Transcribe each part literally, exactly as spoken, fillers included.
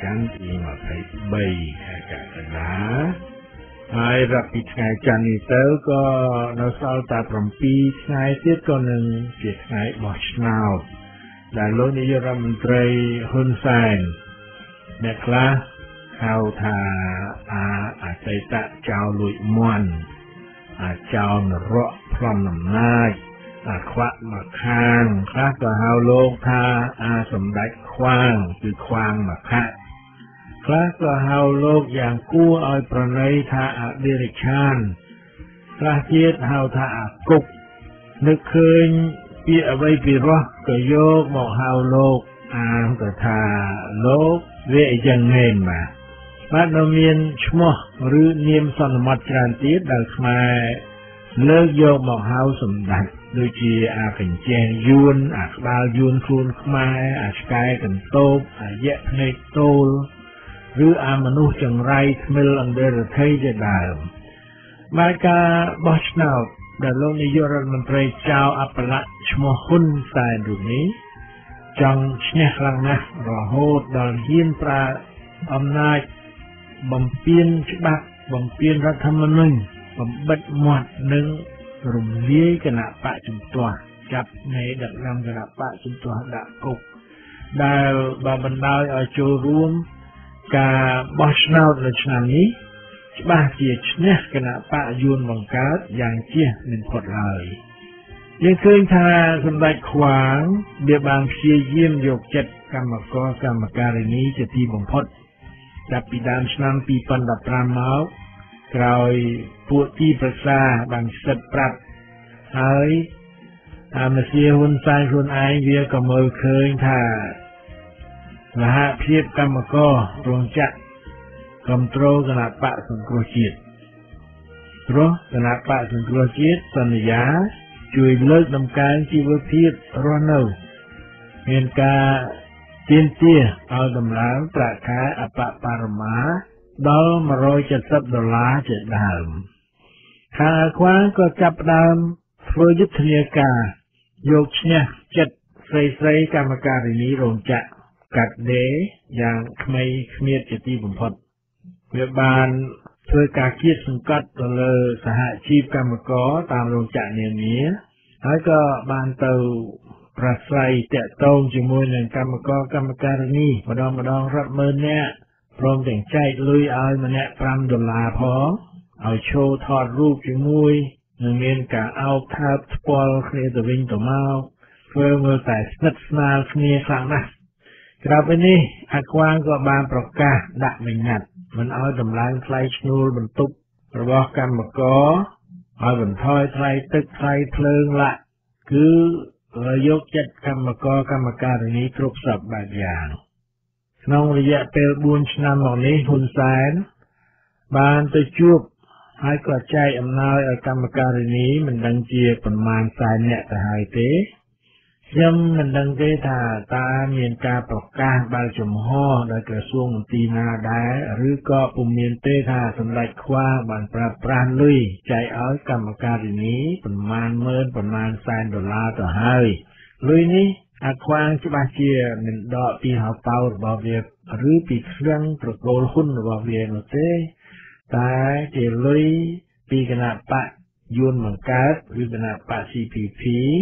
ច័ន្ទទីยี่สิบสามខែកក្កដាហើយរាប់ពីថ្ងៃច័ន្ទនេះទៅក៏នៅសល់តែ7ថ្ងៃទៀតក៏នឹងជាថ្ងៃបោះឆ្នោតដែលលោកនាយករដ្ឋមន្ត្រីហ៊ុនសែនអ្នកខ្លះហៅថាអាអតីតចៅលួចមន់អាចៅនរកប្លន់អំណាចអាខ្វាក់មកខាងខ្លះក៏ហៅលោកថាអាសម្ដេចខ្វាងគឺខ្វាងមកខាក់ខ្លះក៏ហៅលោកយ៉ាងគួរឲ្យប្រណីថាអឌិរិឆានខ្លះទៀតហៅថាអាគុកនឹកឃើញពាក្យអ្វីពីរោះក៏យកមកហៅលោកអាក៏ថាលោកវាអីយ៉ាងមែនបាទបាទនៅមានឈ្មោះឬនាមសន្មតច្រើនទៀតដែលខ្មែរលើកយកមកហៅសម្ដេចដូចជាអាកញ្ចែងយួនអាក្បាលយួនខ្លួនខ្មែរអាឆ្កែកន្ទោបអាយៈភ្នែកតូលឬអាមនុស្សចង្រៃថ្មិលអន្តរថៃជាដើមមកការបោះឆ្នោតដែលលោកនាយករដ្ឋមន្ត្រីចៅអបល័ក្ខឈ្មោះហ៊ុនសែនរូបនេះចង់ឈ្នះខ្លាំងណាស់រហូតដល់ហ៊ានប្រើអំណាចបំពានច្បាប់បំពានរដ្ឋធម្មនុញ្ញបំបិទមាត់និងរំលាយគណៈបកជំទាស់ចាប់នៃដឹកនាំគណៈបកជំទាស់ដាក់គុកដែលបើបណ្ដោយឲ្យចូលរួមការបោះឆ្នោតនៅឆ្នាំនេះច្បាស់ជាឈ្នះគណៈបកយួនបង្កើតយ៉ាងជះមិនផុតហើយយើងឃើញថាសម្ដេចខ្វាងវាបានព្យាយាមយកចិត្តកម្មករកម្មការិនីជាទីបំផុតចាប់ពីដើមឆ្នាំពីរពាន់ដប់ប្រាំមកក្រោយពួកទីប្រឹក្សាបានសិទ្ធប្រាប់ហើយអាមសៀហ៊ុនសែនខ្លួនឯងវាក៏មើលឃើញថាសហភាពកម្មកររោងចក្រគ្រប់គ្រងគណៈបកសង្គ្រោះជាតិព្រោះគណៈបកសង្គ្រោះជាតិសន្យាជួយលើកដំកើងជីវភាពរស់នៅមានការទាមទារឲ្យដំឡើងប្រាក់ខែអបបរមាដល់một trăm bảy mươiដុល្លារជាដើមខាងខ្វាងក៏ចាប់ផ្ដើមធ្វើយុទ្ធនាការយកឈ្នះចិត្តស្រីស្រីកម្មការិនីរោងចក្រកាត់ដេរយ៉ាងក្មេងគ្មៀតជាទីបំផុតវាបានធ្វើការគៀបសង្កត់ទៅលើសហជីពកម្មករតាមរោងចក្រនានាហើយក៏បានទៅប្រស្រ័យតាក់ទងជាមួយនឹងកម្មករកម្មការិនីម្ដងម្ដងរាប់ម៉ឺននាក់ព្រមទាំងចែកលុយឲ្យម្នាក់5ដុល្លារផងឲ្យឈរថតរូបជាមួយនឹងមានការអោបថើបស្ពាល់គ្នាទៅវិញទៅមកធ្វើមើលតែស្និទ្ធស្នាលគ្នាខ្លាំងណាស់ក្រៅពីនេះអាខ្វាងក៏បានប្រកាសដាក់បញ្ញត្តិមិនឲ្យដំឡើងថ្លៃឈ្នួលបន្ទប់របស់កម្មករឲ្យបន្ថយថ្លៃទឹកថ្លៃភ្លើងឡាក់គឺយកចិត្តកម្មករកម្មការិនីគ្រប់សពបែបយ៉ាងក្នុងរយៈពេល4ឆ្នាំមកនេះហ៊ុនសែនបានទៅជួបហើយក៏ចែកអំណោយឲ្យកម្មការិនីមិនដឹងជាប្រមាណសែនអ្នកទៅហើយទេខ្ញុំមិនដឹងទេថាតើមានការប្រកាសបើកចំហដោយក្រសួងមន្ទីរណាដែរឬក៏ពុំមានទេថាសម្ដេចខ្វាងបានប្រើប្រាស់លុយចែកឲ្យកម្មការិនីប្រមាណម៉ឺនប្រមាណសែនដុល្លារទៅហើយលុយនេះអាខ្វាងច្បាស់ជាមិនដកពីហៅប៉ៅរបស់វាឬពីឃ្លាំងប្រកូលហ៊ុនរបស់វានោះទេតែជាលុយពីគណៈបកយួនបង្កើតឬគណៈបក ซี พี พี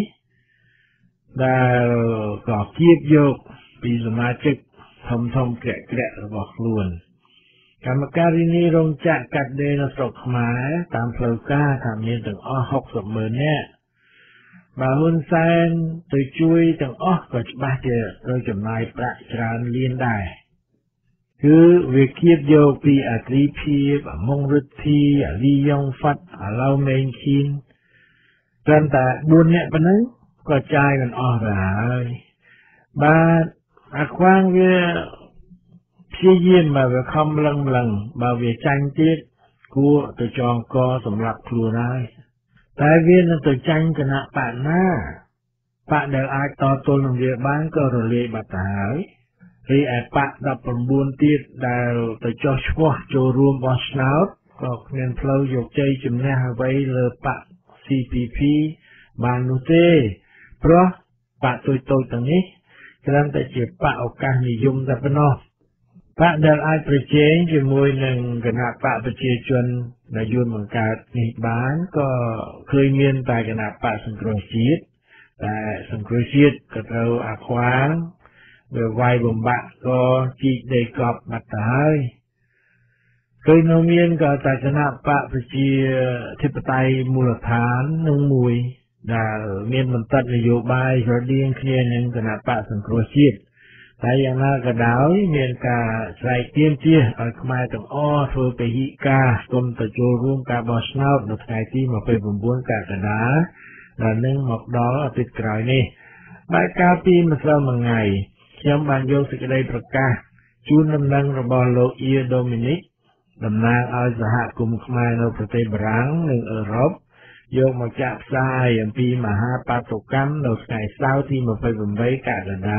ដែលក៏គៀបយកពីសមាជិកធំធំក្រាក់ក្រាក់របស់ខ្លួនកម្មការិនីរោងចក្រកាត់ដេរនៅស្រុកខ្មែរតាមផ្លូវការថាមានទាំងអស់60ម៉ឺននាក់បើហ៊ុនសែនទៅជួយទាំងអស់ក៏ច្បាស់ជាត្រូវចំណាយប្រាក់ច្រើនលានដែរគឺវាគៀបយកពីអាត្រីភាពអាមុងរិទ្ធីអាលីយ៉ុងហ្វាត់អាឡៅមេងឃីនត្រឹមតែ4នាក់ប៉ុណ្ណឹងក៏ចាយមិនអស់ទៅហើយបាទអាខ្វាងវាព្យាយាមមកវាខំលឹងលឹងបើវាចាញ់ទៀតគួរទៅចងកសម្រាប់ខ្លួនហើយតែវានឹងទៅចាញ់គណៈបកណាបកដែលអាចតទល់នឹងវាបានក៏រលាយបាត់ទៅហើយរីឯបកដប់9ទៀតដែលទៅចោះឈ្មោះចូលរួមបោះឆ្នោតក៏គ្មានផ្លូវយកជ័យជំនះអ្វីលើបក ซี พี พี បាននោះទេព្រោះបកតូចតូចទាំងនេះគ្រាន់តែជាបកឱកាសនិយមតែប៉ុណ្ណោះបកដែលអាចប្រជែងជាមួយនឹងគណៈបកប្រជាជនដែលយួនបង្កើតនេះបានក៏ឃើញមានតែគណៈបកសង្គ្រោះជាតិតែសង្គ្រោះជាតិក៏ត្រូវអាខ្វាងវាវាយបំបាក់ក៏ជីកដីកប់បាត់ទៅហើយឃើញនៅមានក៏តែគណៈបកប្រជាធិបតេយ្យមូលដ្ឋាននឹងមួយដែលមានមន្ត្រីនយោបាយស្រដៀងគ្នានឹងគណៈបកសង្គ្រោះជាតិតែយ៉ាងណាក៏ដោយមានការស្រែកទាមទារឲ្យខ្មែរទាំងអស់ធ្វើពហិការគុំទៅចូលរួមការបោះឆ្នោតនៅថ្ងៃទីยี่สิบเก้ากក្កដាដែលនឹងមកដល់អាទិត្យក្រោយនេះបែបកាលពីម្សិលមិញថ្ងៃខ្ញុំបានយកសេចក្តីប្រកាសជូនដំណឹងរបស់លោកអ៊ីដូមីនិកតំណាងឲ្យសហគមន៍ខ្មែរនៅប្រទេសបារាំងនិងអឺរ៉ុបយកមកចាក់ផ្សាយអំពីមហាបាតុកម្មនៅថ្ងៃសៅរ៍ទីยี่สิบแปดកក្កដាยี่สิบสิบแป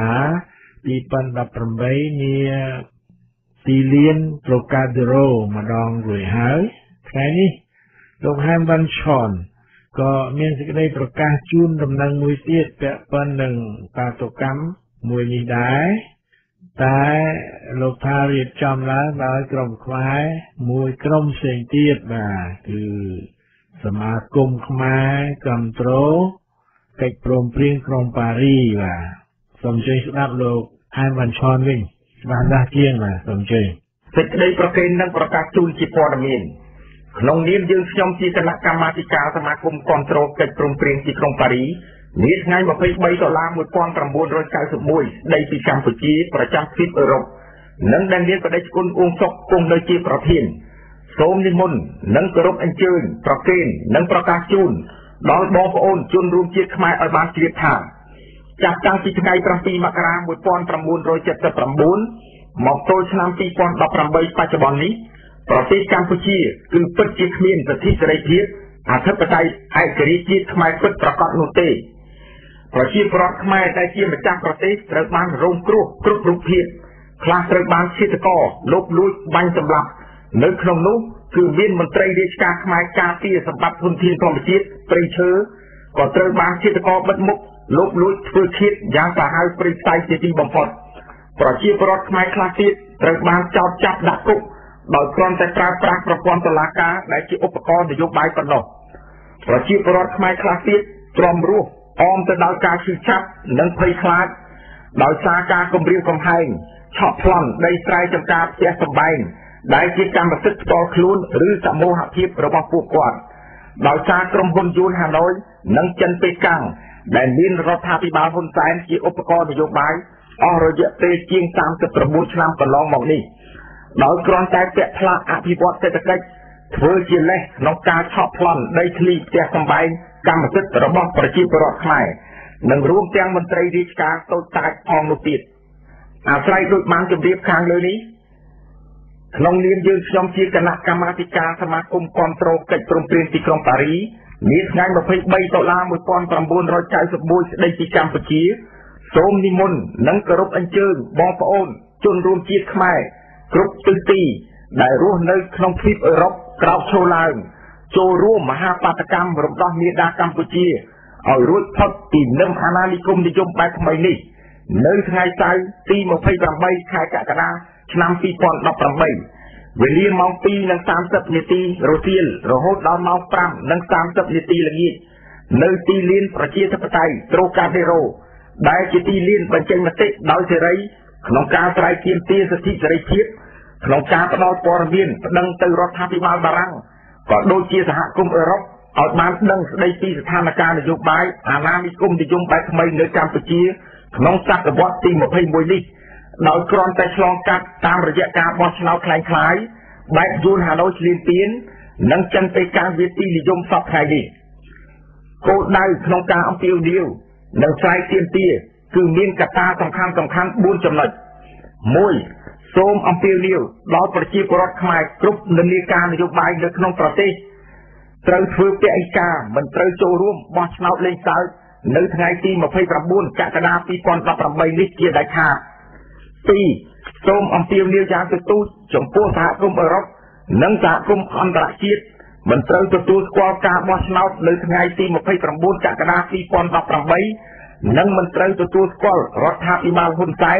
ดនាទីលានប្រូកាដេរ៉ូម្ដងរួចហើយថ្ងៃនេះលោកហាមវ៉ាន់ឆនក៏មានសេចក្តីប្រកាសជូនដំណឹងមួយទៀតពាក់ព័ន្ធនឹងបាតុកម្មមួយនេះដែរតែលោកថារៀបចំឡើងដោយក្រុមខ្មែរមួយក្រុមផ្សេងទៀតបាទគឺសមាគមខ្មែរគ្រប់គ្រងកិច្ចព្រមព្រៀងក្រុងប៉ារីបាទសូមជួយស្ដាប់លោកហាមវ៉ាន់ឆនវិញបានដាស់ជាងបាទសូមជួយសេចក្តីប្រកេននឹងប្រកាសជូនជាព័ត៌មានក្នុងនាមយើងខ្ញុំជាគណៈកម្មាធិការសមាគមគ្រប់គ្រងកិច្ចព្រមព្រៀងទីក្រុងប៉ារីនាថ្ងៃยี่สิบสามដុល្លារnineteen ninety-oneស្ដីពីកម្ពុជាប្រចាំទ្វីបអឺរ៉ុបនិងដែលមានបដិជគុណអ៊ុងសុកគង់នៅជាប្រធានសូមនិមន្តនិងគោរពអញ្ជើញប្រកេននិងប្រកាសជូនដល់បងប្អូនជនរួមជាតិខ្មែរឲ្យបានជ្រាបថាចាប់តាំងពីថ្ងៃsevenមករាnineteen seventy-nineមកទល់ឆ្នាំtwo thousand eighteenបច្ចុប្បន្ននេះប្រទេសកម្ពុជាគឺពិតជាគ្មានសិទ្ធិសេរីភាពអធិបតេយ្យឯករាជ្យជាតិខ្មែរពិតប្រាកដនោះទេប្រជាពលរដ្ឋខ្មែរដែលជាម្ចាស់ប្រទេសត្រូវបានរងគ្រោះគ្រប់រូបភាពខ្លះត្រូវបានឃាតករលុបលួចបាញ់សម្លាប់នៅក្នុងនោះគឺមានមន្ត្រីរាជការខ្មែរការពារសម្បត្តិធនធានធម្មជាតិព្រៃឈើក៏ត្រូវបានឃាតករបិទមុខលុបលួចធ្វើឃាតយ៉ាងសាហាវព្រៃផ្សៃជាទីបំផុតប្រជាពលរដ្ឋខ្មែរខ្លះទៀតត្រូវបានចោទចាប់ដាក់គុកដោយគ្រាន់តែប្រើប្រាស់ប្រព័ន្ធតុលាការដែលជាឧបករណ៍នយោបាយប៉ុណ្ណោះប្រជាពលរដ្ឋខ្មែរខ្លះទៀតទ្រាំរស់អមទៅដោយការឈឺចាប់និងភ័យខ្លាចដោយសារការគំរាមកំហែងឆក់ប្លន់ដីស្រែចម្ការផ្ទះសម្បែងដែលជាកម្មសិទ្ធិផ្ទាល់ខ្លួនឬសមូហភាពរបស់ពួកគាត់ដោយសារក្រុមហ៊ុនយួនហាណូយនិងចិនប៉េកាំងដែលមានរដ្ឋាភិបាលហ៊ុនសែនជាឧបករណ៍នយោបាយអស់រយៈពេលជាងthirty-nineឆ្នាំកន្លងមកនេះដោយគ្រាន់តែពាក់ផ្លាកអភិវឌ្ឍសេដ្ឋកិច្ចធ្វើជាលេសក្នុងការឆក់ប្លន់ដីធ្លីផ្ទះសម្បែងកម្មសិទ្ធិរបស់ប្រជាពលរដ្ឋខ្មែរនិងរួមទាំងមន្ត្រីរាជការតូចតាចផងនោះទៀតអាស្រ័យដូចបានជម្រាបខាងលើនេះក្នុងនាមយើងខ្ញុំជាគណៈកម្មាធិការសមាគមគ្រប់គ្រងកិច្ចព្រមព្រៀងទីក្រុងប៉ារីនាថ្ងៃยี่สิบสามដុល្លារnineteen ninety-oneស្ដីពីកម្ពុជាសូមនិមន្តនិងគោរពអញ្ជើញបងប្អូនជនរួមជាតិខ្មែរគ្រប់ទិសទីដែលរស់នៅក្នុងទ្វីបអឺរ៉ុបក្រោកឈរឡើងចូលរួមមហាបាតកម្មរំដោះមាតាកម្ពុជាឲ្យរួចផុតពីនឹមអាណានិគមនិយមបែបថ្មីនេះនៅថ្ងៃសៅរ៍ទីtwenty-eightខែកក្កដាឆ្នាំtwo thousand eighteenវេលាម៉ោងtwo and thirtyនាទីរសៀលរហូតដល់ម៉ោងfive and thirtyនាទីល្ងាចនៅទីលានប្រជាធិបតេយ្យត្រូកាដេរ៉ូដែលជាទីលានបញ្ចេញមតិដោយសេរីក្នុងការស្រាវទាមទារសិទ្ធិសេរីភាពក្នុងការផ្ដល់ព័ត៌មានប្តឹងទៅរដ្ឋាភិបាលបារាំងក៏ដូចជាសហគមន៍អឺរ៉ុបឲ្យបានដឹងស្ដីពីស្ថានភាពនយោបាយអាណានិគមនិយមបែបថ្មីនៅកម្ពុជាក្នុងសតវត្សទីtwenty-oneនេះដោយគ្រាន់តែឆ្លងកាត់តាមរយៈការបោះឆ្នោតคล้ายៗបែបយួនហាណូយឈ្លានពាននិងចិនប៉េកាំងវាទីនិយមសពថ្ងៃនេះគោលដៅក្នុងការអំពាវនាវនិងស្រាវទាមទារគឺមានកត្តាសំខាន់សំខាន់fourចំណុចoneសូមអំពាវនាវដល់ប្រជាពលរដ្ឋខ្មែរគ្រប់និន្នាការនយោបាយនៅក្នុងប្រទេសត្រូវធ្វើពហិការមិនត្រូវចូលរួមបោះឆ្នោតលេងសើចនៅថ្ងៃទីtwenty-nineកក្កដាtwo thousand eighteenនេះជាដាច់ខាតtwoសូមអំពាវនាវយ៉ាងទទូចចំពោះសហគមន៍អឺរ៉ុបនិងសហគមន៍អន្តរជាតិមិនត្រូវទទួលស្គាល់ការបោះឆ្នោតនៅថ្ងៃទីtwenty-nineកក្កដាtwo thousand eighteenនិងមិនត្រូវទទួលស្គាល់រដ្ឋាភិបាលហ៊ុនសែន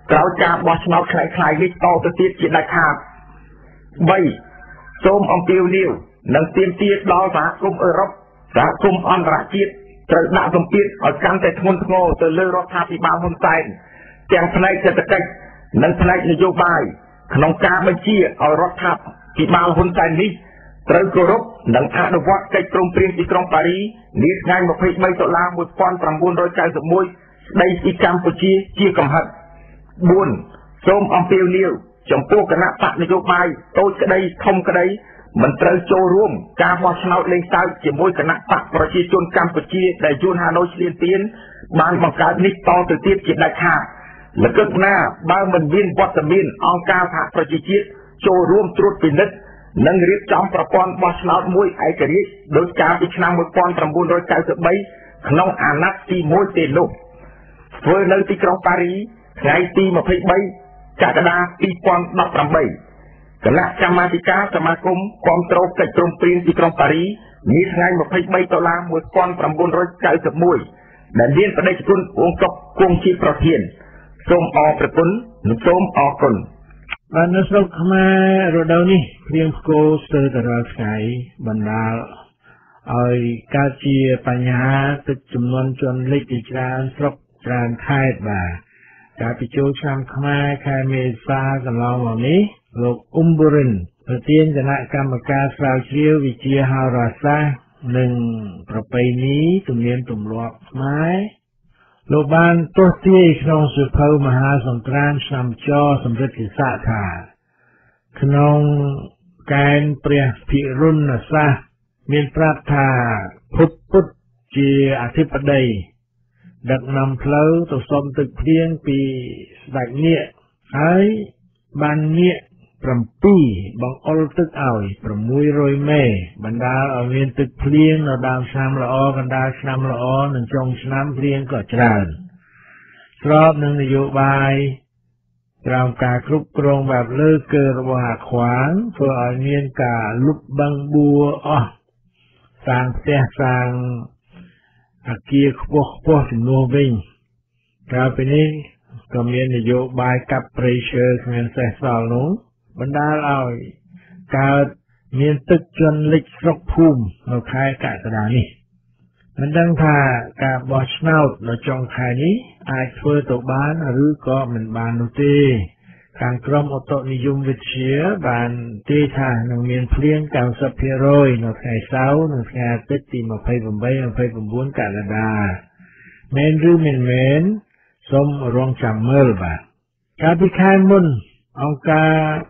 ក្រោយការបោះឆ្នោតคล้ายៗនេះតទៅទៀតជាដាច់ខាតបីសូមអំពាវនាវនិងទាមទារដល់សហគមន៍អឺរ៉ុបសហគមន៍អន្តរជាតិត្រូវដាក់សម្ពាធឲ្យកាន់តែធ្ងន់ធ្ងរទៅលើរដ្ឋាភិបាលហ៊ុនសែនទាំងផ្នែកសេដ្ឋកិច្ចនិងផ្នែកនយោបាយក្នុងការបញ្ជាឲ្យរដ្ឋាភិបាលហ៊ុនសែននេះត្រូវគោរពនិងអនុវត្តកិច្ចព្រមព្រៀងទីក្រុងប៉ារីសនាថ្ងៃម្ភៃបីតុលា១៩៩១ស្ដីពីកម្ពុជាជាកំហិតបួនសូមអំពាវនាវចំពោះគណៈបកនយោបាយតូចក្តីធំក្តីមិនត្រូវចូលរួមការបោះឆ្នោតលេងសើចជាមួយគណៈបកប្រជាជនកម្ពុជាដែលយួនហាណូយឈ្លានពានបានបង្កើតនេះតទៅទៀតជាដាច់ខាតល្កឹកណាបើមិនមានវត្តមានអង្គការសហប្រជាជាតិចូលរួមត្រួតពិនិត្យនិងរៀបចំប្រព័ន្ធបោះឆ្នោតមួយឯករាជ្យដោយកាលពីឆ្នាំ១៩៩៣ក្នុងអាណត្តិទីមួយទេនោះធ្វើនៅទីក្រុងប៉ារីថ្ងៃទីម្ភៃបីកក្កដាពីរពាន់ដប់ប្រាំបីគណៈកម្មាធិការសមាគមគាំទ្រកិច្ចព្រមព្រៀងទីក្រុងប៉ារីនាថ្ងៃម្ភៃបីតុលា១៩៩១ដែលមានបដិជគុណអង្កុកគង់ជាប្រធានសូមអរព្រគុណនិងសូមអរគុណបាននៅស្រុកខ្មែររដូវនេះព្រៀងផ្គរស្ទើរតែរាល់ថ្ងៃបណ្ដាលឲ្យកើតជាបញ្ហាទឹកចំនួនជន់លិចជាច្រើនស្រុកច្រើនខេត្តបាទកាលពីចូលឆ្នាំខ្មែរខែមេសាកន្លងមកនេះលោកអ៊ុំបូរិនប្រធានគណៈកម្មការស្រាវជ្រាវវិទ្យាហោរាសាស្ត្រនិងប្រពៃណីទំនៀមទម្លាប់ខ្មែរលោកបានទស្សទាយក្នុងសៀវភៅមហាសង្គ្រាមឆ្នាំចសម្រិទ្ធិស័កថាក្នុងកែនព្រះភិរុណសាសន៍មានប្រាប់ថាភពពុទ្ធជាអធិបតីដឹកនាំផ្លូវទៅសុំទឹកភ្លៀងពីស្ដេចនាគហើយបាននាគប្រាំពីរបង្អុលទឹកឲ្យប្រាំមួយរយមេបណ្ដាលឲ្យមានទឹកភ្លៀងនៅដើមឆ្នាំល្អកណ្ដាលឆ្នាំល្អនិងចុងឆ្នាំភ្លៀងក៏ច្រើនស្របនឹងនយោបាយក្រោមការគ្រប់គ្រងបែបលើកឺរបស់អាខ្វាងធ្វើឲ្យមានការលុបបង្បួអស់សាងផ្ទះសាងអគារខ្ពស់ខ្ពស់ចំនួនវិញក្រៅពីនេះក៏មាននយោបាយកាប់ព្រៃឈើគ្មានសេះសល់នោះបណ្ដាលឲ្យកើតមានទឹកជន់លិចស្រុកភូមិនៅខែកក្កដានេះមិនដឹងថាការបោះឆ្នោតនៅចុងខែនេះអាចធ្វើទៅបានឬក៏មិនបាននោះទេខាងក្រមឧតុនិយមវិទ្យាបានទាយថានឹងមានភ្លៀងកៅសិបភាគរយនៅថ្ងៃសៅរ៍និងថ្ងៃអាទិត្យទីម្ភៃប្រាំបី ម្ភៃប្រាំបួនកក្កដាមែនឬមិនមែនសូមរងចាំមើលបាទកាលពីខែមុនអង្គការ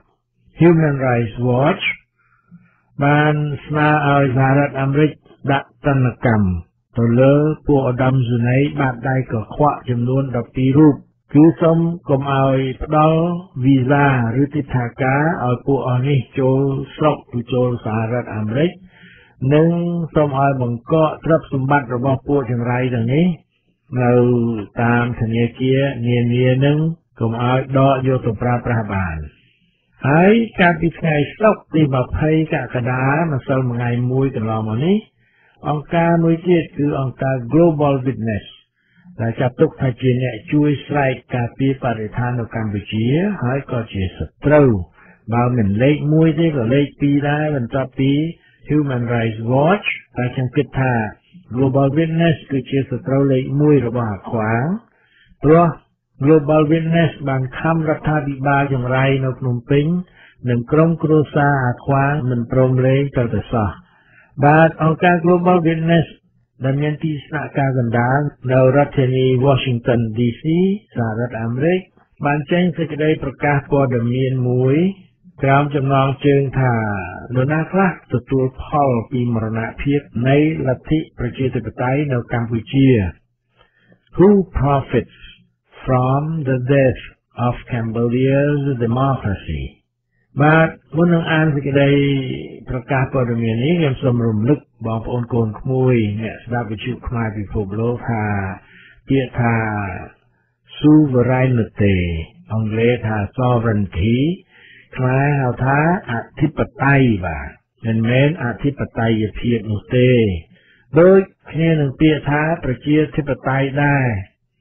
Human Rights Watch បានស្នើឲ្យសហរដ្ឋអាមេរិកដាក់ទណ្ឌកម្មទៅលើពួកឧត្តមសេនីយ៍បាតដៃកខ្វក់ចំនួនដប់ពីររូបគឺសូមកុំឲ្យផ្ដល់វីសាឬទិដ្ឋាការឲ្យពួកអស់នេះចូលស្រុកឬចូលសហរដ្ឋអាមេរិកនិងសូមឲ្យបង្កកទ្រព្យសម្បត្តិរបស់ពួកចង្រៃទាំងនេះនៅតាមធនាគារនានានឹងកុំឲ្យដកយកទៅប្រើប្រាស់បានហើយកាលពីថ្ងៃសុក្រទីម្ភៃកក្កដាម្សិលមិញថ្ងៃមួយកន្លងមកនេះអង្គការមួយទៀតគឺអង្គការ Global Witness ដែលចាត់ទុកថាជាអ្នកជួយស្រែកការពារបរិស្ថាននៅកម្ពុជាហើយក៏ជាសត្រូវបើមិនលេខមួយទេក៏លេខពីរដែរបន្ទាប់ពី Human Rights Watch តែខ្ញុំគិតថា Global Witness គឺជាសត្រូវលេខមួយរបស់អាខ្វាងព្រោះ Global Witness បានខំរដ្ឋាភិបាលចង្រៃនៅភ្នំពេញនិងក្រុមគ្រួសារអាខ្វាងមិនព្រមលេងទៅទៅសោះបាទអង្គការ Global Witness ដែលមានទីស្នាក់ការកណ្ដាលនៅរដ្ឋធានី Washington ឌី ស៊ី សហរដ្ឋអាមេរិកបានចេញសេចក្តីប្រកាសព័ត៌មានមួយក្រោមចំណងជើងថានរណាខ្លះទទួលផលពីមរណភាពនៃលទ្ធិប្រជាធិបតេយ្យនៅកម្ពុជា Who profits from the death of Cambodia's democracy បាទមុននឹងអានសេចក្តីប្រកាសព័ត៌មាននេះខ្ញុំសូមរំលឹកបងប្អូនកូនក្មួយអ្នកស្ដាប់វិទ្យុខ្មែរពិភពលោកថាពាក្យថា sovereignty អង់គ្លេសថា sovereignty ខ្មែរហៅថាអធិបតេយ្យបាទមិនមែនអធិបតេយ្យភាពនោះទេដូចគ្នានឹងពាក្យថាប្រជាធិបតេយ្យដែរ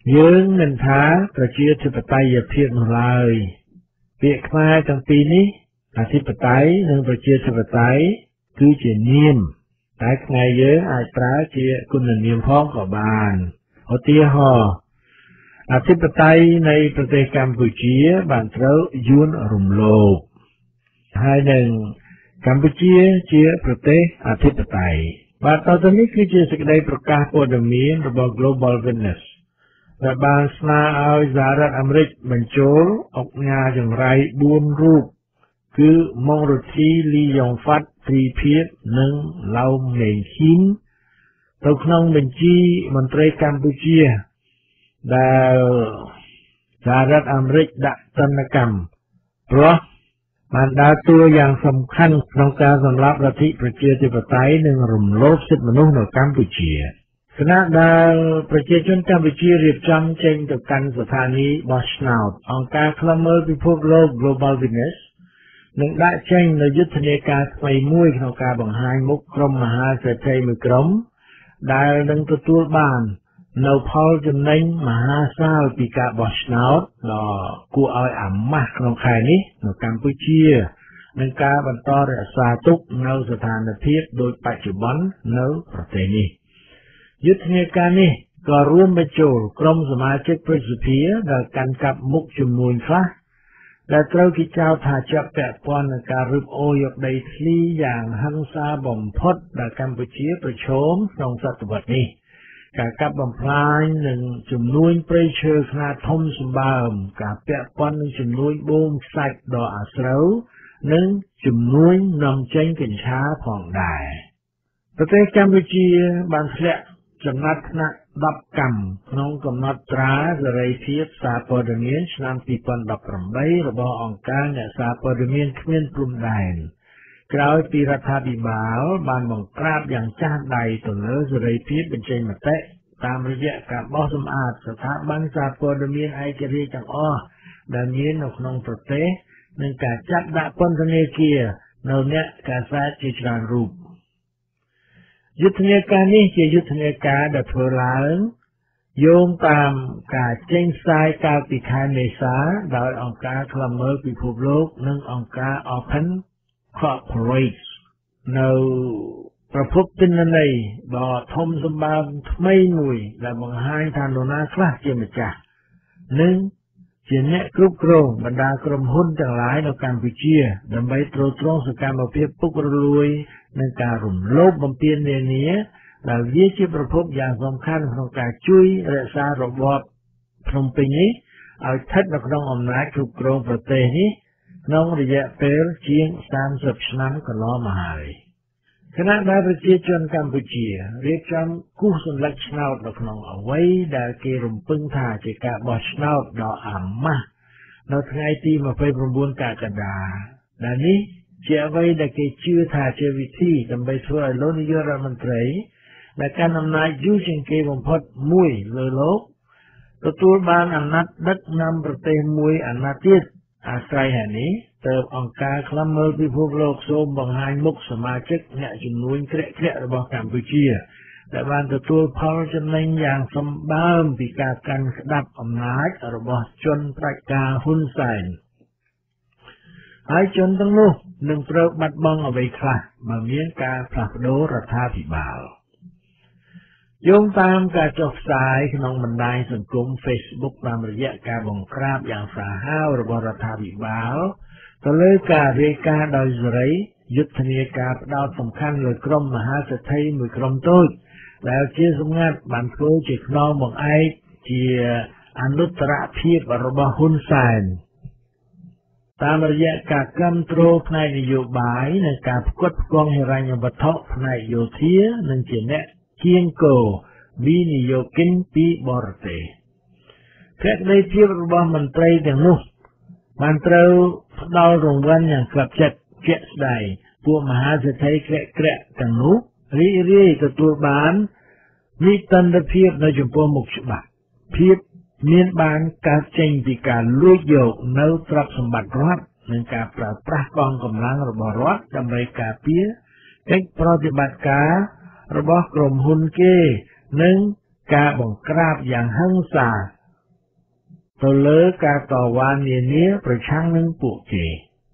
យើងមិនថាប្រជាធិបតេយ្យភាពនោះឡើយពាក្យខ្មែរទាំងពីរនេះអធិបតេយ្យនិងប្រជាធិបតេយ្យគឺជានាមតែខ្មែរយើងអាចប្រើជាគុណនាមផងក៏បានឧទាហរណ៍អធិបតេយ្យនៃប្រទេសកម្ពុជាបានត្រូវយួនរំលោភហើយនឹងកម្ពុជាជាប្រទេសអធិបតេយ្យបាទតទៅនេះគឺជាសេចក្តីប្រកាសព័ត៌មានរបស់ Global Witness ដែលបានស្នើឲ្យសហរដ្ឋអាមេរិកបញ្ចូលអង្គការចង្រៃបួនរូបគឺម៉ុងរទ្ធីលីយ៉ុងហ្វាត់ទ្រីភិបនិងឡៅមេងហ៊ីនទៅក្នុងបញ្ជីមន្ត្រីកម្ពុជាដែលសហរដ្ឋអាមេរិកដាក់ទណ្ឌកម្មព្រោះបានដើរតួយ៉ាងសំខាន់ក្នុងការសម្លាប់លទ្ធិប្រជាធិបតេយ្យនិងរំលោភសិទ្ធិមនុស្សនៅកម្ពុជាគណៈដែលប្រជាជនកម្ពុជារៀបចំចេញទៅកាន់ស្ថានីយ៍បោះឆ្នោតអង្គការឃ្លាំមើលពិភពលោក Global Witness នឹងដាក់ចេញនូវយុទ្ធនាការថ្មីមួយក្នុងការបង្ហាញមុខក្រុមមហាសេដ្ឋីមួយក្រុមដែលនឹងទទួលបាននៅផលចំណេញមហាសាលពីការបោះឆ្នោតដ៏គួរឲ្យអាម៉ាស់ក្នុងខែនេះនៅកម្ពុជានឹងការបន្តរក្សាទុកនៅស្ថានភាពដូចបច្ចុប្បន្ននៅប្រទេសនេះយុទ្ធនាការនេះក៏រួមបញ្ចូលក្រុមសមាជិកព្រឹទ្ធសភាដែលកាន់កាប់មុខចំនួនខ្លះដែលត្រូវគេចោទថាជាប់ពាក់ព័ន្ធនឹងការរឹបអូរយកដីធ្លីយ៉ាងហិង្សាបំផុតដែលកម្ពុជាប្រឈមក្នុងសតវត្សនេះការកាប់បំផ្លាញនិងចំនួនព្រៃឈើខ្នាតធំសម្បើមការពាក់ព័ន្ធនឹងចំនួនបូមខ្សាច់ដ៏អាស្រូវនិងចំនួននាំចេញកញ្ឆាផងដែរប្រទេសកម្ពុជាបានធ្លាក់ចំណាត់ថ្នាក់ដប់កម្មក្នុងកំណត់ត្រាសេរីភាពសារព័ត៌មានឆ្នាំពីរពាន់ដប់ប្រាំបីរបស់អង្គការអ្នកសារព័ត៌មានគ្មានព្រំដែនក្រោយពីរដ្ឋាភិបាលបានបង្ក្រាបយ៉ាងចាស់ដៃទៅលើសេរីភាពបញ្ចេញមតិតាមរយៈការបោះសម្អាតស្ថាប័នសារព័ត៌មានឯករាជ្យទាំងអស់ដែលមាននៅក្នុងប្រទេសនិងការចាប់ដាក់ពន្ធនាគារនៅអ្នកកាសែតជាច្រើនរូបយុទ្ធនាការនេះជាយុទ្ធនាការដែលធ្វើឡើងយោងតាមការចេញផ្សាយកាលពីខែមេសាដោយអង្គការឃ្លាំមើលពិភពលោកនិងអង្គការ Open Corporate នៅប្រភពទិន្នន័យដ៏ធំសម្បើមថ្មីមួយដែលបង្ហាញថានរណាខ្លះជាម្ចាស់និងជាអ្នកគ្រប់គ្រងបណ្ដាក្រុមហ៊ុនទាំងឡាយនៅកម្ពុជាដើម្បីទ្រទ្រង់សកម្មភាពពុករលួយនិងការរំលោភបំពាននានាដែលវាជាប្រភពយ៉ាងសំខាន់ក្នុងការជួយរក្សារបបភ្នំពេញនេះឲ្យស្ថិតនៅក្នុងអំណាចគ្រប់គ្រងប្រទេសនេះក្នុងរយៈពេលជាងសាមសិបឆ្នាំកន្លងមកហើយគណៈដែលប្រជាជនកម្ពុជារៀបចំគូសសញ្ញឆ្នោតនៅក្នុងអ្វីដែលគេរំពឹងថាជាការបោះឆ្នោតដ៏អាម៉ាស់នៅថ្ងៃទីម្ភៃប្រាំបួនកក្កដាដែលនេះជាអ្វីដែលគេជឿថាជាវិធីដើម្បីធ្វើឲ្យលោកនាយករដ្ឋមន្ត្រីដែលកាន់អំណាចយូរជាងគេបំផុតមួយលើលោកទទួលបានអំណាចដឹកនាំប្រទេសមួយអាណត្តិទៀតអាស្រ័យហេតុនេះទើបអង្គការឃ្លាំមើលពិភពលោកសូមបង្ហាញមុខសមាជិកអ្នកជំនួញក្រាក់ក្រាក់របស់កម្ពុជាដែលបានទទួលផលចំណេញយ៉ាងសម្បើមពីការកាន់ស្ដាប់អំណាចរបស់ជនផ្ដាច់ការហ៊ុនសែនហើយជនទាំងនោះនឹងត្រូវបាត់បង់អ្វីខ្លះបើមានការផ្លាស់ប្ដូររដ្ឋាភិបាលយោងតាមការចុះផ្សាយក្នុងបណ្ដាញសង្គម Facebook តាមរយៈការបង្ក្រាបយ៉ាងសាហាវរបស់រដ្ឋាភិបាលទៅលើការរាយការណ៍ដោយសេរីយុទ្ធនាការផ្ដោតសំខាន់លើក្រុមមហាសេដ្ឋីមួយក្រុមតូចដែលជាសម្ងាត់បានធ្វើជាខ្នងបង្អែកជាអនុត្តរភាពរបស់ហ៊ុនសែនតាមរយៈការគ្រប់គ្រងផ្នែកនយោបាយនិងការផ្គត់ផ្គង់ហិរញ្ញវត្ថុផ្នែកយោធានិងជាអ្នកគៀងគរវិនិយោគិនពីបរទេសភក្តីភាពរបស់មន្ត្រីទាំងនោះបានត្រូវផ្ដល់រង្វាន់យ៉ាងក្លាប់ចិត្តជាក់ស្ដែងពួកមហាសេដ្ឋីក្រាក់ក្រាក់ទាំងនោះរីករាយទទួលបាននិតន្តភាពនៅចំពោះមុខច្បាប់ភាពមានបានកើតចេញពីការលួចយកនៅទ្រព្យសម្បត្តិរដ្ឋនិងការប្រើប្រាស់កងកម្លាំងរបស់រដ្ឋដើម្បីការពារកិច្ចប្រតិបត្តិការរបស់ក្រុមហ៊ុនគេនិងការបង្ក្រាបយ៉ាងហិង្សាទៅលើការតវ៉ានានាប្រឆាំងនឹងពួកគេ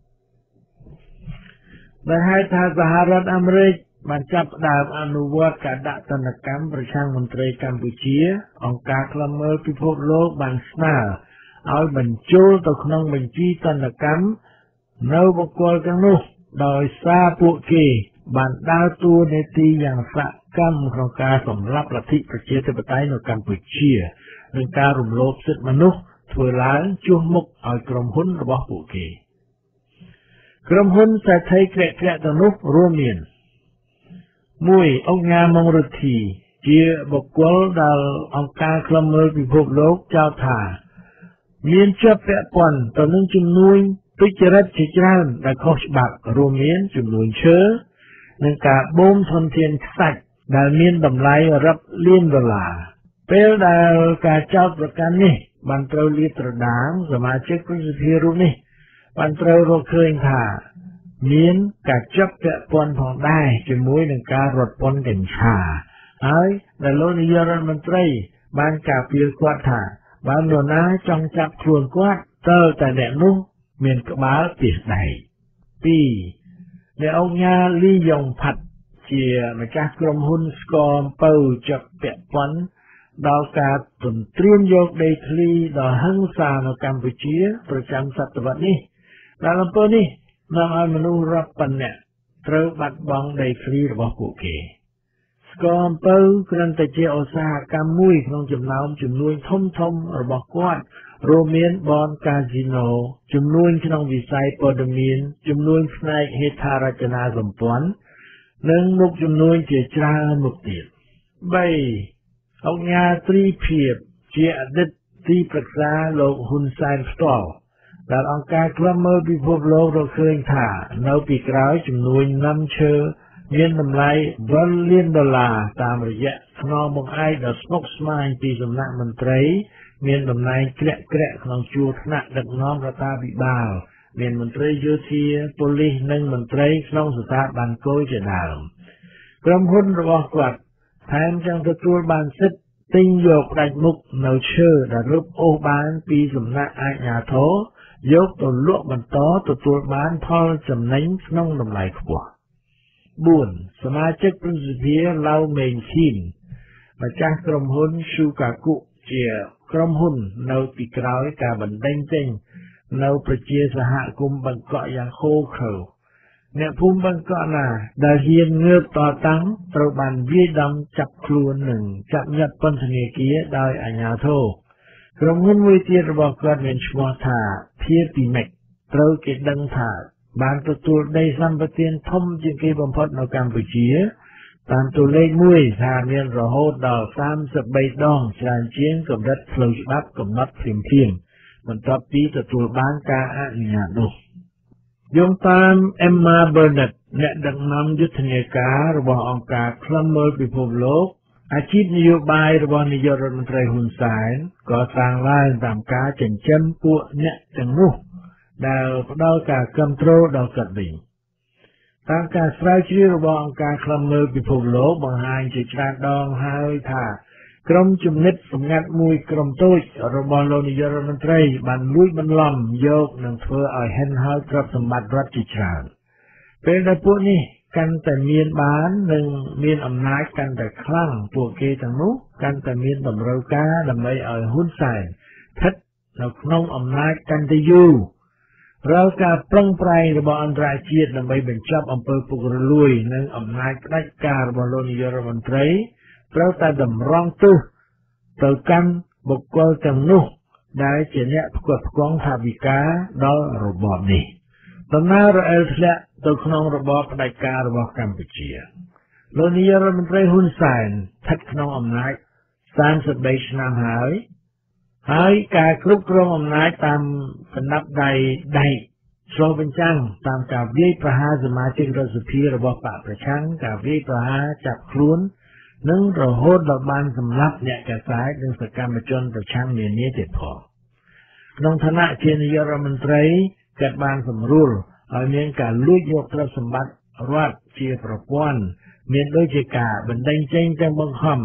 ដែលហេតុថាសហរដ្ឋអាមេរិកបានចាប់ផ្ដើមអនុវត្តការដាក់ទណ្ឌកម្មប្រឆាំងមន្ត្រីកម្ពុជាអង្គការឃ្លាំមើលពិភពលោកបានស្នើឲ្យបញ្ចូលទៅក្នុងបញ្ជីទណ្ឌកម្មនៅបុគ្គលទាំងនោះដោយសារពួកគេបានដើរតួនាទីយ៉ាងសកម្មក្នុងការសម្លាប់លទ្ធិប្រជាធិបតេយ្យនៅកម្ពុជានិងការរំលោភសិទ្ធិមនុស្សធ្វើឡើងជួសមុខឲ្យក្រុមហ៊ុនរបស់ពួកគេក្រុមហ៊ុនសេដ្ឋីក្រាក់ក្រាក់ទាំងនោះរួមមានមួយអង្គការម៉ុងរទ្ធីជាបុគ្គលដែលអង្គការឃ្លាំមើលពិភពលោកចោទថាមានជាប់ពាក់ព័ន្ធទៅនឹងជំនួយទុច្ចរិតជាច្រើនដែលខុសច្បាប់រួមមានជំនួយឈើនិងការបូមធនធានខ្សាច់ដែលមានតម្លៃរាប់លានដុល្លារពេលដែលការចោទប្រកាន់នេះបានត្រូវលាតត្រដាងសមាជិកព្រឹទ្ធសភារូបនេះបានត្រូវរកឃើញថាមានការចាប់ពាក់ព័ន្ធផងដែរជាមួយនឹងការរត់ពន្ធកញ្ឆាហើយដែលលោកនាយករដ្ឋមន្ត្រីបានការពារគាត់ថាបើនរណាចង់ចាប់ខ្លួនគាត់តើតែអ្នកនោះមានក្បាលពីស្ដែកពីរអ្នកអង្គការលីយ៉ុងផាត់ជាម្ចាស់ក្រុមហ៊ុនស្ករអំពៅចាប់ពាក់ព័ន្ធដល់ការទន្ទ្រានយកដីធ្លីដ៏ហិង្សានៅកម្ពុជាប្រចាំសតវត្សនេះដែលអំពើនេះនាំឲ្យមនុស្សរាប់ពាន់នាក់ត្រូវបាត់បង់ដីធ្លីរបស់ពួកគេស្ករអំពៅគ្រាន់តែជាឧស្សាហកម្មមួយក្នុងចំណោមចំនួនធំធំរបស់គាត់រួមមានបនកាស៊ីណូចំនួនក្នុងវិស័យព័ត៌មានចំនួនផ្នែកហេដ្ឋារចនាសម្ព័ន្ធនិងមុខចំនួនជាច្រើនមុខទៀតបីអង្គការត្រីភាពជាអតីតទីប្រឹក្សាលោកហ៊ុនសែនផ្ទាល់ដែលអង្គការឃ្លាំមើលពិភពលោករកឃើញថានៅពីក្រោយចំនួននាំឈើមានតម្លៃវិលលានដុល្លារតាមរយៈខ្នងបង្អែកដ៏ស្មុគស្មាញពីសំណាក់មន្ត្រីមានតំណែងក្រាក់ក្រាក់ក្នុងជួរថ្នាក់ដឹកនាំរដ្ឋាភិបាលមានមន្ត្រីយោធាប៉ូលីសនិងមន្ត្រីក្នុងស្ថាប័នគយជាដើមក្រុមហ៊ុនរបស់គាត់ថែមទាំងទទួលបានសិទ្ធិទិញយកផ្ដាច់មុខនៅឈើដែលរឹបអូសបានពីសំណាក់អាជ្ញាធរយកទៅលក់បន្តទទួលបានផលចំណេញក្នុងតម្លៃខ្ពស់បួនសមាជិកព្រឹទ្ធសភាឡៅមេងឈីនម្ចាស់ក្រុមហ៊ុនស៊ូកាគុជាក្រុមហ៊ុននៅពីក្រោយការបណ្ដេញចេញនៅប្រជាសហគមន៍បង្កក់យ៉ាងឃោរឃៅអ្នកភូមិបង្កក់ណាដែលហ៊ានងើបតតាំងត្រូវបានវាយដំចាប់ខ្លួននិងចាប់ញត្តិពន្ធនាគារដោយអាជ្ញាធរក្រុមហ៊ុនមួយទៀតរបស់គាត់មានឈ្មោះថាភាពីមេកត្រូវគេដឹងថាបានទទួលដីសម្បត្តិធំជាងគេបំផុតនៅកម្ពុជាតាមតួលេខមួយថាមានរហូតដល់សាមសិបបីដងច្រើនជាងកម្រិតផ្លូវច្បាប់កំណត់ភ្លាមៗបន្ទាប់ពីទទួលបានការអនុញ្ញាតនោះយោងតាម Emma Burnett អ្នកដឹកនាំយុទ្ធនាការរបស់អង្គការឃ្លាំមើលពិភពលោកអាជីពនយោបាយរបស់នាយករដ្ឋមន្ត្រីហ៊ុនសែនក៏សាងឡើងតាមការចិញ្ចឹមពួកអ្នកទាំងនោះដែលផ្ដល់ការគ្រប់គ្រងដល់គាត់វិញតាមការស្រាវជ្រាវរបស់អង្គការឃ្លាំមើលពិភពលោកបង្ហាញជាច្រើនដងហើយថាក្រុមជំនិតសម្ងាត់មួយក្រុមតូចរបស់លោកនាយករដ្ឋមន្ត្រីបានលួចបន្លំយកនិងធ្វើឲ្យហិនហោចទ្រព្យសម្បត្តិរដ្ឋជាច្រើនពេលដែលពួកនេះកាន់តែមានបាននិងមានអំណាចកាន់តែខ្លាំងពួកគេទាំងនោះកាន់តែមានតម្រូវការដើម្បីឲ្យហ៊ុនសែនស្ថិតនៅក្នុងអំណាចកាន់តែយូររាល់ការប្រឹងប្រែងរបស់អន្តរជាតិដើម្បីបញ្ចប់អំពើពុករលួយនិងអំណាចផ្ដាច់ការរបស់លោកនាយករដ្ឋមន្ត្រីត្រូវតែតម្រង់ទិសទៅកាន់បុគ្គលទាំងនោះដែលជាអ្នកផ្គត់ផ្គង់ថវិកាដល់របបនេះដំណើររអិលធ្លាក់ទៅក្នុងរបបផ្ដាច់ការរបស់កម្ពុជាលោកនាយករដ្ឋមន្ត្រីហ៊ុនសែនស្ថិតក្នុងអំណាចសាមសិបបីឆ្នាំហើយហើយការគ្រប់គ្រងអំណាចតាមបណ្ដាប់ដៃដៃឆ្លុះបញ្ចាំងតាមការវាយប្រហារសមាជិករដ្ឋសភារបស់បកប្រឆាំងការវាយប្រហារចាប់ខ្លួននិងរហូតដល់បានសម្លាប់អ្នកកាសែតនិងសកម្មជនប្រឆាំងនានាទៀតផងក្នុងឋានៈជានាយករដ្ឋមន្ត្រីគាត់បានសម្រួលឲ្យមានការលួចយកទ្រព្យសម្បត្តិរដ្ឋជាប្រព័ន្ធមានដូចជាការបណ្ដេញចេញទាំងបង្ខំ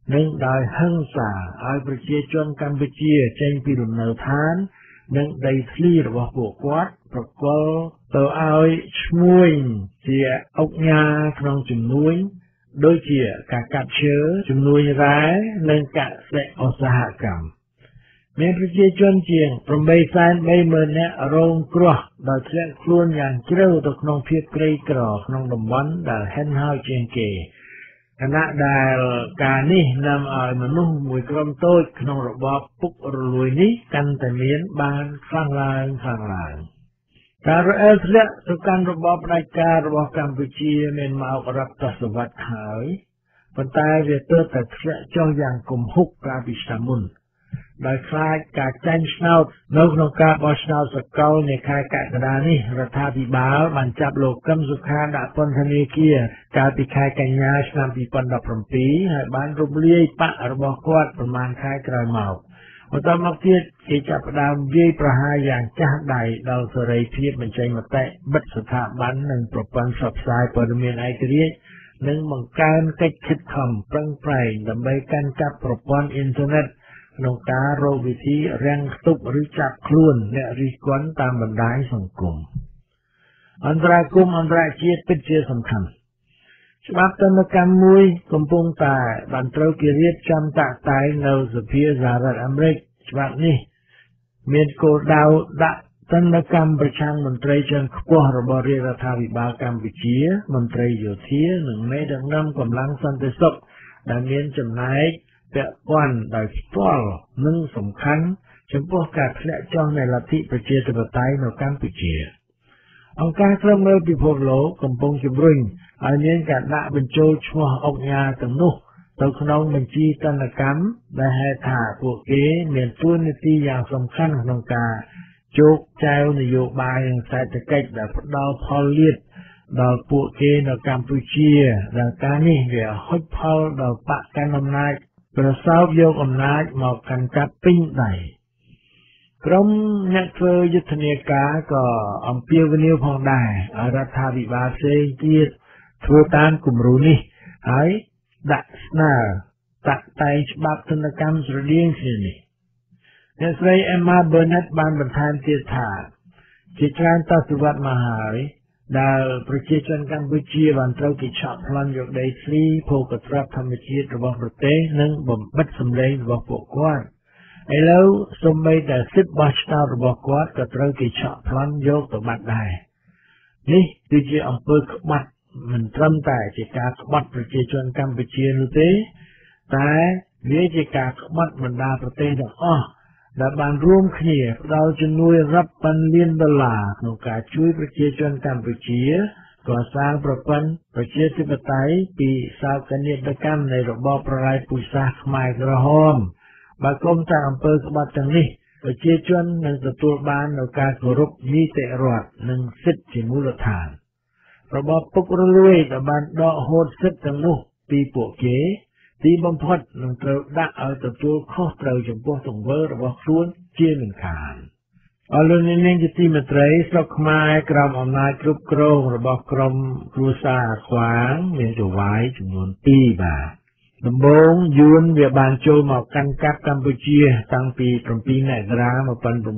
និងដោយហិង្សាឲ្យប្រជាជនកម្ពុជាចេញពីលំនៅឋាននិងដីធ្លីរបស់ពួកគាត់ប្រកល់ទៅឲ្យឈ្មួញជាអុកញ៉ាក្នុងជំនួញដូចជាការកាប់ឈើជំនួញរ៉ែនិងកសិឧស្សាហកម្មមានប្រជាជនជាងeight hundred thirtyនាក់រងគ្រោះដោយធ្លាក់ខ្លួនយ៉ាងជ្រៅទៅក្នុងភាពក្រីក្រក្នុងតំបន់ដែលហិនហោចជាងគេខណៈដែលការនេះនាំឲ្យមនុស្សមួយក្រុមតូចក្នុងរបបពុករលួយនេះកាន់តែមានបានខ្លាំងឡើងខ្លាំងឡើងការរអិលធ្លាក់ទៅកាន់របបផ្ដាច់ការរបស់កម្ពុជាមានមករាប់ទសវត្សរ៍ហើយប៉ុន្តែវាទើបតែធ្លាក់ចុះយ៉ាងគំហុកកាលពីឆ្នាំមុនដោយខ្លាចការចាញ់ឆ្នោតនៅក្នុងការបោះឆ្នោតសកលនាខែកក្កដានេះរដ្ឋាភិបាលបានចាប់លោកកឹមសុខាដាក់ពន្ធនាគារកាលពីខែកញ្ញាឆ្នាំtwo thousand seventeenហើយបានរំលាយបករបស់គាត់ប្រមាណខែក្រោយមកបន្តមកទៀតគេចាប់ផ្ដើមវាយប្រហារយ៉ាងចាស់ដៃដល់សេរីភាពបញ្ចេញមតិបិទស្ថាប័ននិងប្រព័ន្ធផ្សព្វផ្សាយព័ត៌មានឯករាជ្យនិងបង្កើនកិច្ចខិតខំប្រឹងប្រែងដើម្បីកាន់កាប់ប្រព័ន្ធអ៊ីនធឺណិតក្នុងការរកវិធីរាំងខ្ទប់ឬចាប់ខ្លួនអ្នករិះគន់តាមបណ្ដាញសង្គមអន្តរាគមន៍អន្តរជាតិពិតជាសំខាន់ច្បាប់ទណ្ឌកម្មមួយកំពុងតែបានត្រូវគេរៀបចំតាក់តែងនៅសភាសហរដ្ឋអាមេរិកច្បាប់នេះមានគោលដៅដាក់ទណ្ឌកម្មប្រឆាំងមន្ត្រីជាន់ខ្ពស់របស់រាជរដ្ឋាភិបាលកម្ពុជាមន្ត្រីយោធានិងមេដឹកនាំកម្លាំងសន្តិសុខដែលមានចំណែកពាក់ព័ន្ធដោយផ្ទាល់និងសំខាន់ចំពោះការធ្លាក់ចុះនៃលទ្ធិប្រជាធិបតេយ្យនៅកម្ពុជាអង្គការក្រមមើលពិភពលោកកំពុងជំរុញឲ្យមានការដាក់បញ្ចូលឈ្មោះអុកញ៉ាទាំងនោះទៅក្នុងបញ្ជីទណ្ឌកម្មដែលហេតុថាពួកគេមានតួនាទីយ៉ាងសំខាន់ក្នុងការជោគចែវនយោបាយនិងសេដ្ឋកិច្ចដែលផ្ដល់ផលលាភដល់ពួកគេនៅកម្ពុជាដែលការនេះវាហុចផលដល់បកកាន់អំណាចប្រសើបយកអំណាចមកកាន់កាប់ពេញដៃក្រុមអ្នកធ្វើយុទ្ធនាការក៏អំពាវនាវផងដែរឲ្យរដ្ឋាភិបាលផ្សេងទៀតធ្វើតាមគំរូនេះហើយដាក់ស្នើតាក់តែងច្បាប់ទណ្ឌកម្មស្រដៀងគ្នានេះអ្នកស្រី Emma Burnett បានបន្ថែមទៀតថាជាច្រើនទសវត្សរ៍មកហើយដែលប្រជាជនកម្ពុជាបានត្រូវគេឆក់ប្លន់យកដីធ្លីភោគទ្រព្យធម្មជាតិរបស់ប្រទេសនិងបំបិទសម្លេងរបស់ពួកគាត់ឥឡូវសូម្បីតែសិទ្ធិបោះឆ្នោតរបស់គាត់ក៏ត្រូវគេឆក់ប្លន់យកទៅបាត់ដែរនេះគឺជាអំពើក្បត់មិនត្រឹមតែជាការក្បត់ប្រជាជនកម្ពុជានោះទេតែវាជាការក្បត់បណ្ដាប្រទេសទាំងអស់ដែលបានរួមគ្នាផ្ដល់ជំនួយរាប់ពាន់លានដុល្លារក្នុងការជួយប្រជាជនកម្ពុជាកសាងប្រព័ន្ធប្រជាធិបតេយ្យពីសោកនាដកម្មនៃរបបប្រល័យពូជសាសន៍ខ្មែរក្រហមបើគុំតែអំពើក្បត់ទាំងនេះប្រជាជននឹងទទួលបាននូវការគោរពនីតិរដ្ឋនិងសិទ្ធិជាមូលដ្ឋានរបបពុករលួយដែលបានដកហូតសិទ្ធិទាំងនោះពីពួកគេទីបំផុតនឹងត្រូវដាក់ឲ្យទទួលខុសត្រូវចំពោះទង្វើរបស់ខ្លួនជាមិនខានអរលោកអ្នកនាងជាទីមេត្រីស្រុកខ្មែរក្រោមអំណាចគ្រប់គ្រងរបស់ក្រុមគ្រួសារអាខ្វាងមានចៅហ្វាយចំនួនtwoបាទដំបូងយួនវាបានចូលមកកាន់កាប់កម្ពុជាតាំងពីsevenមករាnineteen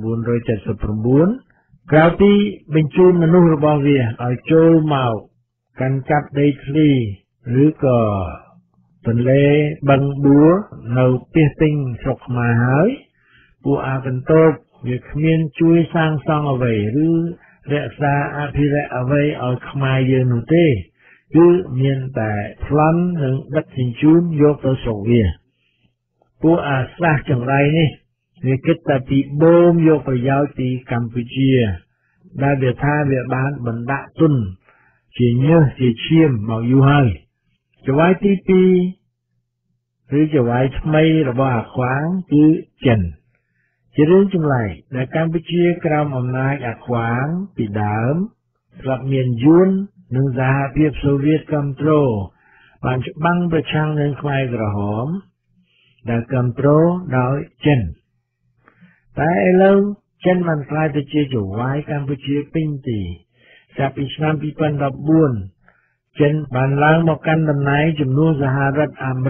seventy-nineក្រៅពីបញ្ជូនមនុស្សរបស់វាឲ្យចូលមកកាន់កាប់ដីធ្លីឬក៏ទន្លេបឹងបួរនៅពាសពេញស្រុកខ្មែរហើយពួកអាកន្តោបវាគ្មានជួយសាងសង់អ្វីឬរក្សាអភិរក្សអ្វីឲ្យខ្មែរយើងនោះទេគឺមានតែប្លន់និងដឹកជញ្ជូនយកទៅស្រុកវាពួកអាស្រះចង្រៃនេះវាគិតតែពីបូមយកប្រយោជន៍ពីកម្ពុជាដែលវាថាវាបានបណ្ដាក់ទុនជាញើសជាឈាមមកយូរហើយចៅហ្វាយទីtwoឬចៅហ្វាយថ្មីរបស់អាខ្វាងគឺចិនជារឿងចម្លែកដែលកម្ពុជាក្រោមអំណាចអាខ្វាងពីដើមស្រាប់មានយួននិងសហភាពសូវៀតគ្រប់គ្រងបានច្បាំងប្រឆាំងនឹងខ្មែរក្រហមដែលគ្រប់គ្រងដោយចិនតែឥឡូវចិនបានក្លាយទៅជាចៅហ្វាយកម្ពុជាពេញទីចាប់ពីឆ្នាំtwo thousand fourteenចិនបានឡើងមកកាន់តំណែងជំនួសសហរដ្ឋអាមេរិក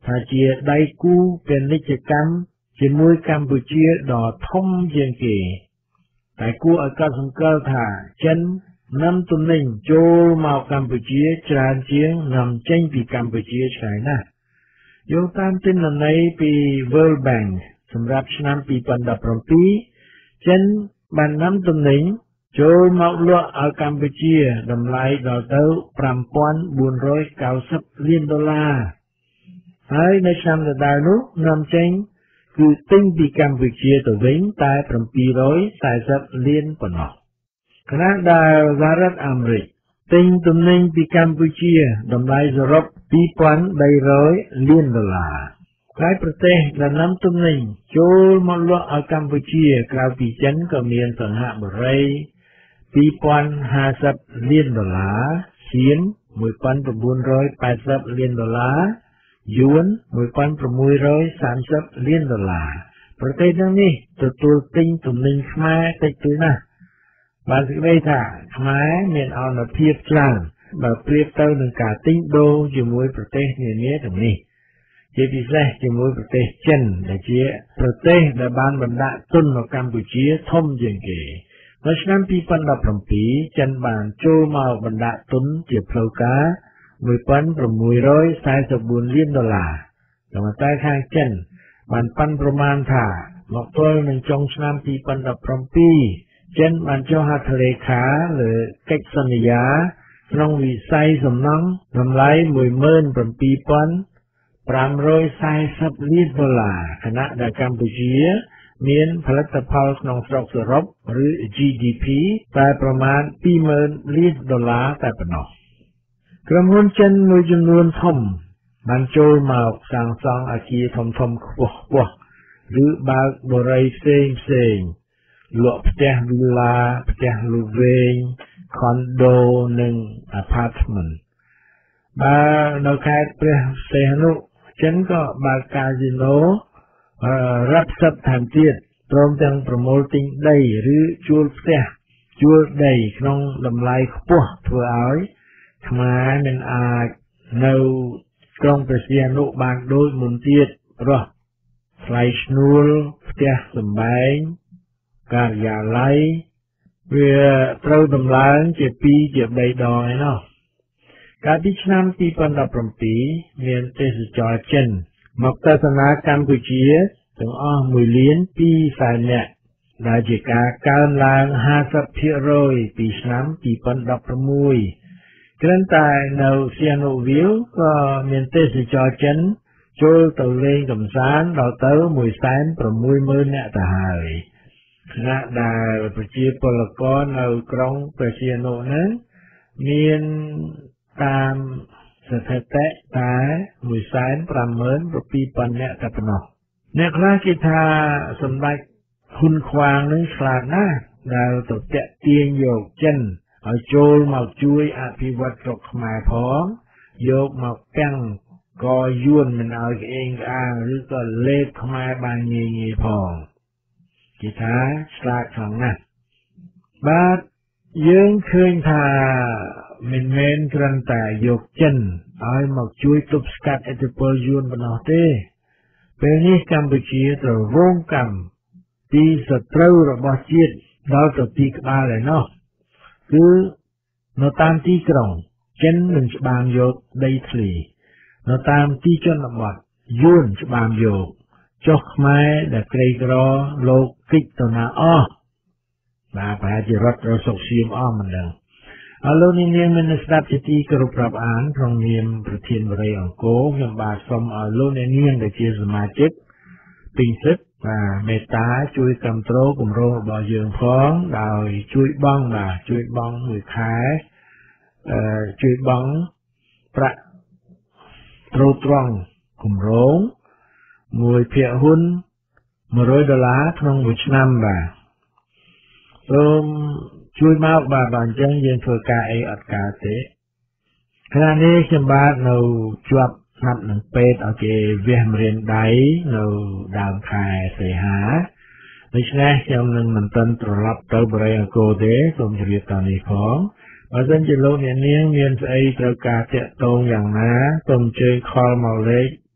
ថាជាដៃគូពាណិជ្ជកម្មជាមួយកម្ពុជាដ៏ធំជាងគេតែគួរឲ្យកត់សម្គាល់ថាចិននាំទំនិញចូលមកកម្ពុជាច្រើនជាងនាំចេញពីកម្ពុជាឆ្ងាយណាស់យោងតាមទិន្នន័យពី World Bank សម្រាប់ឆ្នាំពីរពាន់ដប់ប្រាំពីរចិនបាននាំទំនិញចូលមកលក់ឲ្យកម្ពុជាតម្លៃដល់ទៅប្រាំពាន់បួនរយកៅសិបលានដុល្លារហើយនៅឆ្នាំដដែលនោះនាំចេញគឺទិញពីកម្ពុជាទៅវិញតែប្រាំពីររយសែសិបលានប៉ុណ្ណោះខណៈដែលសហរដ្ឋអាមេរិកទិញទំនិញពីកម្ពុជាតម្លៃសរុបពីរពាន់បីរយលានដុល្លារហើយប្រទេសដែលនាំទំនិញចូលមកលក់ឲ្យកម្ពុជាក្រៅពីចិនក៏មានសិង្ហបុរីពីរពាន់ហាសិបលានដុល្លារសៀមមួយពាន់៩រយប៉ែតសិបលានដុល្លារយួនមួយពាន់៦រយសាមសិបលានដុល្លារប្រទេសទាំងនេះទទួលទិញទំនិញខ្មែរតិចតួចណាស់បានសេចក្តីថាខ្មែរមានអនុភាពច្រើនបើប្រៀបទៅនឹងការទិញដូរជាមួយប្រទេសនានាទាំងនេះជាពិសេសជាមួយប្រទេសចិនដែលជាប្រទេសដែលបានបណ្ដាក់ទុនមកកម្ពុជាធំជាងគេនៅឆ្នាំពីរពាន់ដប់ប្រាំពីរចិនបានចូលមកបណ្ដាក់ទុនជាផ្លូវការមួយពាន់ប្រាំមួយរយសែសិបបួនលានដុល្លារតែខាងចិនបានប៉ាន់ប្រមាណថាមកទល់នឹងចុងឆ្នាំពីរពាន់ដប់ប្រាំពីរចិនបានចុះហត្ថលេខាលើកិច្ចសន្យាក្នុងវិស័យសំណង់តម្លៃមួយម៉ឺនប្រាំពីរពាន់ប្រាំរយសែសិបលានដុល្លារខណៈដែលកម្ពុជាមានផលិតផលក្នុងស្រុកសរុបឬ G D P តែប្រមាណពីរម៉ឺនលានដុល្លារតែប៉ុណ្ណោះក្រុមហ៊ុនចិនមួយចំនួនធំបានចូលមកសាងសង់អគារធំៗខ្ពស់ខ្ពស់ឬបើកបរិយាផ្សេងផ្សេងលក់ផ្ទះវីឡាផ្ទះលូវែងខុនដូនិងអាផាតមិនបើនៅខេត្តព្រះសីហនុចិនក៏បើកកាស៊ីណូរាប់សិបថែមទៀតព្រមទាំងប្រមូលទិញដីឬជួលផ្ទះជួលដីក្នុងតម្លៃខ្ពស់ធ្វើឲ្យខ្មែរមិនអាចនៅក្រុងព្រះសីហនុបានដូចមុនទៀតព្រោះថ្លៃឈ្នួលផ្ទះសម្បែងការិយាល័យវាត្រូវដំឡើងជាពីរជាបីដងឯណោះកាលពីឆ្នាំពីរពាន់ដប់ប្រាំពីរមានទេសចរចិនមកទស្សនាកម្ពុជាទាំងអស់មួយលានពីរសែននាក់ដែលជាការកើនឡើងហាសិបភាគរយពីឆ្នាំពីរពាន់ដប់ប្រាំមួយគ្រាន់តែនៅសៀនុវីលក៏មានទេសចរចិនចូលទៅលេងកម្សាន្តដល់ទៅមួយសែនប្រាំមួយម៉ឺននាក់ទៅហើយខណៈដែលប្រជាពលករនៅក្រុងព្រះសីហនុហ្នឹងមានតាមស្ថិតិតែមួយសែនប្រាំម៉ឺនពីរពាន់នាក់តែប៉ុណ្ណោះអ្នកខ្លះគេថាសម្ដេចហ៊ុនខ្វាងនឹងឆ្លាតណាស់ដែលទៅតាក់ទាញយកចិនឲ្យចូលមកជួយអភិវឌ្ឍស្រុកខ្មែរផងយកមកកាំងកយួនមិនឲ្យក្អេងក្អាងឬក៏លេបខ្មែរបានងាយងាយផងគេថាឆ្លាតខ្លាំងណាស់បាទយើងឃើញថាមិនមែនគ្រាន់តែយកចិនឲ្យមកជួយទប់ស្កាត់ឥទ្ធិពលយួនប៉ុណ្ណោះទេពេលនេះកម្ពុជាត្រូវរងកម្មពីសត្រូវរបស់ជាតិដល់ទៅទីក្បាលឯណោះគឺនៅតាមទីក្រុងចិននឹងច្បាមយកដីធ្លីនៅតាមទីជនបទយួនច្បាមយកចុះខ្មែរដែលក្រីក្រលោកគិចទៅណាអស់បាទប្រហែលជារត់រសុកសៀមអស់មិនដឹងអរលោកនាងមានស្ដាប់ជាទីគោរពរាប់អានក្នុងនាមប្រធានបរិយាអង្គរខ្ញុំបាទសូមឲ្យលោកនាងដែលជាសមាជិកពីសិទ្ធបាទមេត្តាជួយគ្រប់គ្រងគម្រោងរបស់យើងផងដោយជួយបង់បាទជួយបង់មួយខែអឺជួយបង់ប្រាក់ត្រួតត្រងគម្រោងមួយភាគហ៊ុនមួយរយដុល្លារក្នុងមួយឆ្នាំបាទសូមជួយមកបាទបើអញ្ចឹងយើងធ្វើការអីអត់ការទេខណៈនេះខ្ញុំបាទនៅជាប់ស្នាប់នឹងពេទ្យឲ្យគេវះម្រាមដៃនៅដើមខែសីហាដូច្នេះខ្ញុំនឹងមិនទាន់ត្រឡប់ទៅបរិយាអង្គរទេសូមជម្រាបតានេះផងបើសិនជាលោកអ្នកនាងមានស្អីត្រូវការតាក់ទងយ៉ាងណាសូមអញ្ជើញខលមកលេខ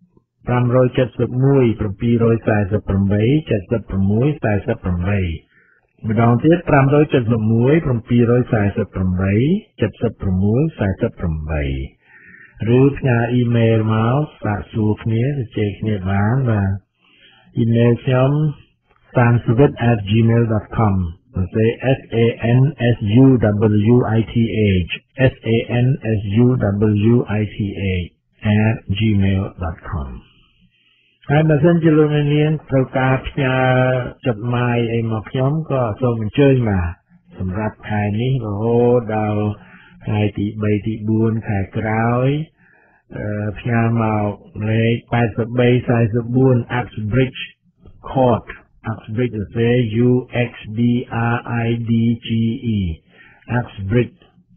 ប្រាំរយเจ็ดสิบเอ็ด เจ็ดสี่สี่แปด เจ็ดหก เจ็ดหก แปดแปดម្ដងទៀតប្រាំរយเจ็ดสิบเอ็ด เจ็ดสี่สี่แปด เจ็ดหก แปดแปดឬផ្ញើអ៊ីមែលមកសាកសួរគ្នាទៅជែកគ្នាបានបាទអ៊ីមែលខ្ញុំ sanswit at gmail dot com ទៅ s a n s u w i t h s a n s u w i t h at gmail dot com ហើយបើសិនជាលោកអ្នកនាងត្រូវការផ្ញើចดหมายអីមកខ្ញុំក៏សូមអញ្ជើញបាទសម្រាប់ខែនេះរហូតដល់ថ្ងៃទី3ទី4ខែក្រោយផ្ញើមកលេខแปดสามสี่สี่ Uxbridge Court Uxbridge គឺ U X B R I D G E Uxbridge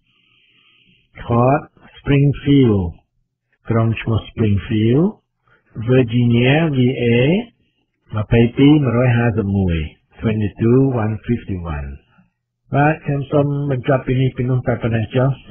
Court Springfield ក្រុងឈ្មោះ Springfield Virginia V A two two one five one two two one five oneបាទខ្ញុំសូមបញ្ចប់ពីនេះពីនោះតែប៉ុណ្ណេះចុះ